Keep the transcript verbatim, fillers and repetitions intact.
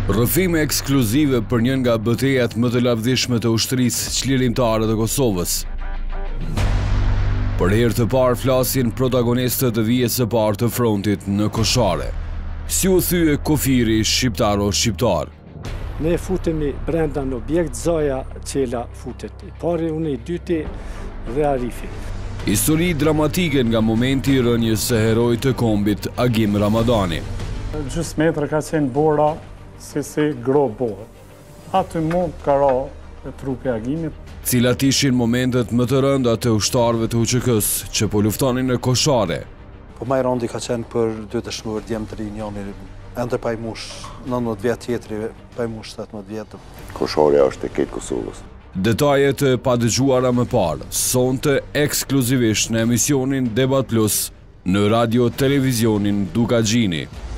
Rrëfime ekskluzive për njën nga betejat më të lavdishme të ushtrisë çlirimtare të Kosovës. Për herë të parë flasin protagonistët e vijës së parë të frontit në Koshare. Si u thye kufiri shqiptar o shqiptar? Ne futemi brenda në objekt, Zaja Qela futet. I pari, unë i dyti dhe Arifi. Histori dramatike nga momenti i rënjes së heroit të kombit Agim Ramadani. Gjys metrë ka qenë bora si si gro borë. Aty mund ka ra e trupi Agimit. Cilat ishin momentet më të rënda të ushtarëve të U Q K-s që po luftonin në Koshare? Po maj rondi ka qenë për dy të shnuar djemë të rinj, njoni ende pa i mush nëntëdhjetë vjetë, tjetri pa i mush tetëmbëdhjetë vjetë. Koshare është e ketë Kosovës. Detajet e padëgjuara më parë, sonte ekskluzivisht në emisionin Debat Plus në radio televizionin Duka Gjini.